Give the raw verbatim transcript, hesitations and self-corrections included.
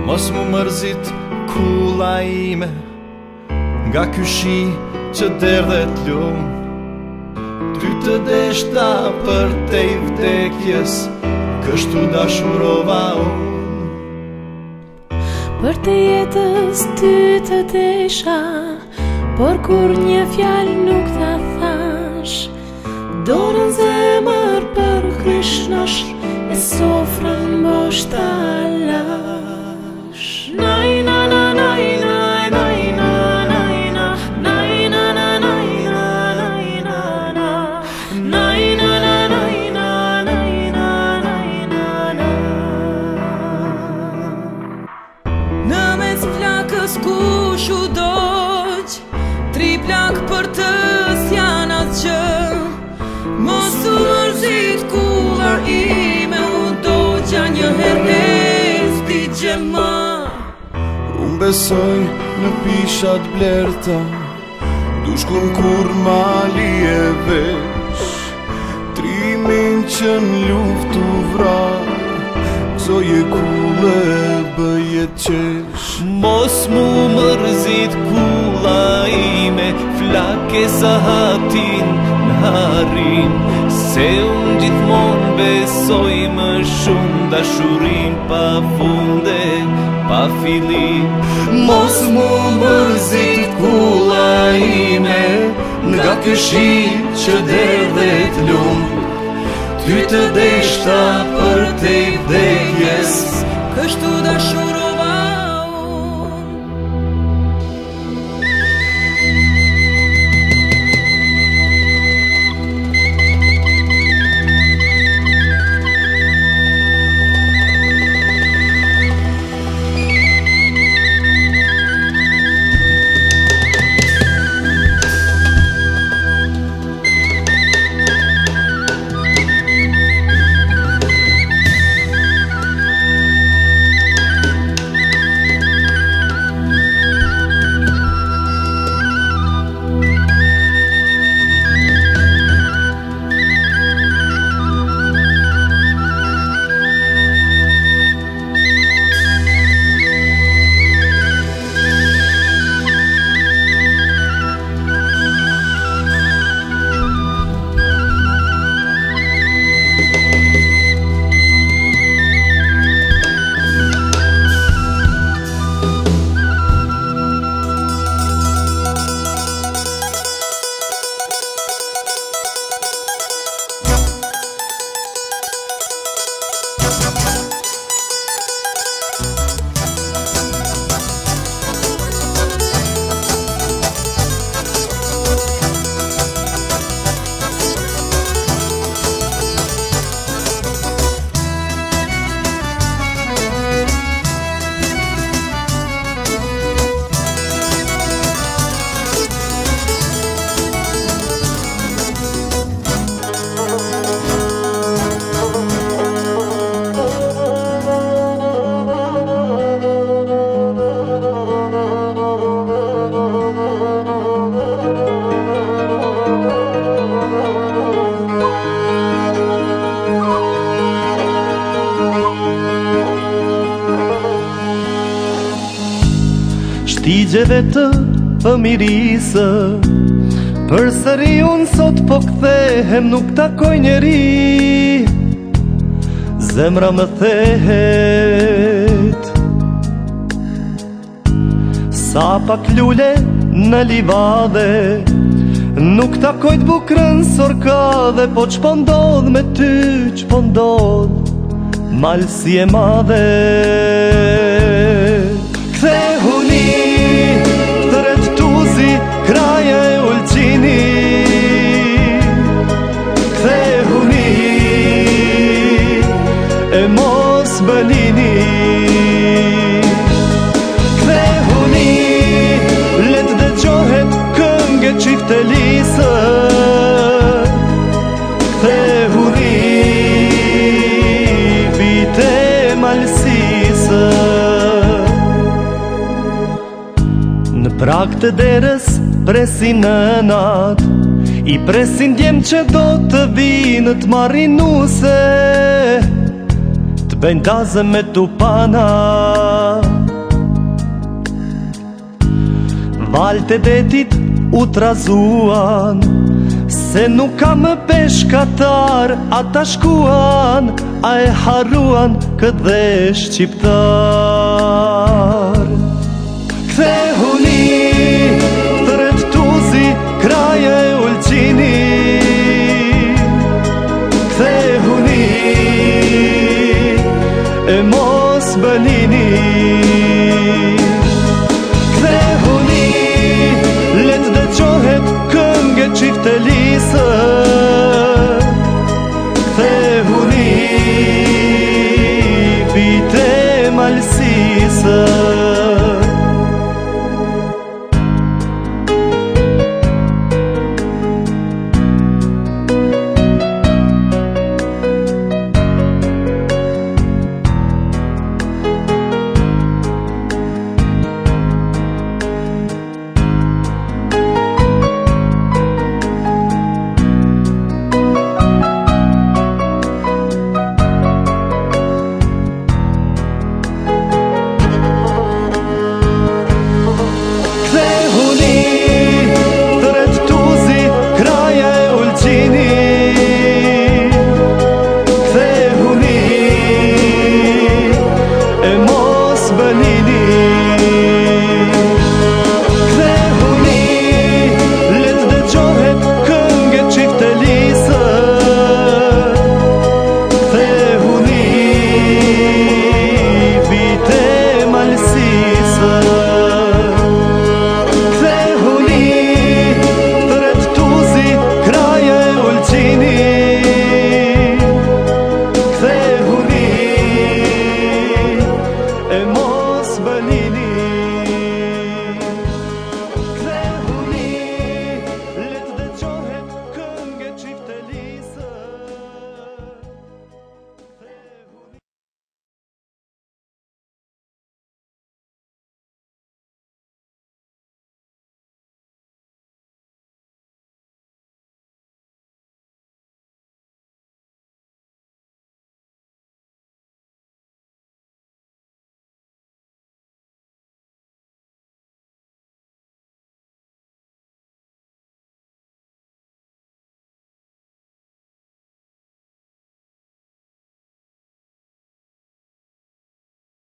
Mos mu mërzit kulla ime nga ky shi që derdhet lum. Ty të deshta për te i vdekjes, kështu dashurova unë. Për të jetës ty të desha, por kur një fjalë nuk ta thash, dorën zemër për kryshnosh, e sofrën mbosh ta lash. Naj na na naj naj naj na naj na naj na na naj na naj na na naj na na naj na naj na naj na na. Në mes flakës kush u doq, tri plak për të s'jan asgjë. Mos u mërzit kulla ime, u doqja një herë e s'di gjë më. Unë besoj në pishat blerta, dushkun kur mali e vesh, trimin që në luftu vra, zoje kulle bëjet qesh. Mos mu mërzit kulla ime, flake sa hatin në harim, se unë gjithmon besoj më shumë dashurin pa funde, pa filim. Mos mu mërzit kulla ime nga ky shi që derdhet lum. Ty të deshta për te i vdekjes, kështu dashurova unë. Shtigjeve të fëmirisë, për sëri unë sot po kthehem, nuk takoj njeri, zemra më thehet. Sa pak lule në livade, nuk takoj të bukrën sorkade, po qpo ndodh me ty, qpo ndodh, malsi e madhe. Kthehuni tëret tuzi, kraja e ulqini, kthehuni e mos bëlini. Kthehuni, let dhe qohet këngë qifte lisë, kthehuni vite malsisë. Në prag të derës presin nënat, i presin djem që do të vinë të marrin nuse, të bëjnë tazë me tupana. Valte detit u trazuan, se nuk ka më peshkatar, ata shkuan, a e harruan këtë dhe shqiptar. Kthehuni tërët tuzi, kraje ulqini, kthehuni e mos bënini. Kthehuni, let dhe qohet këngë qifte lisë, kthehuni vite malsisë. Kthehuni e mos bënini.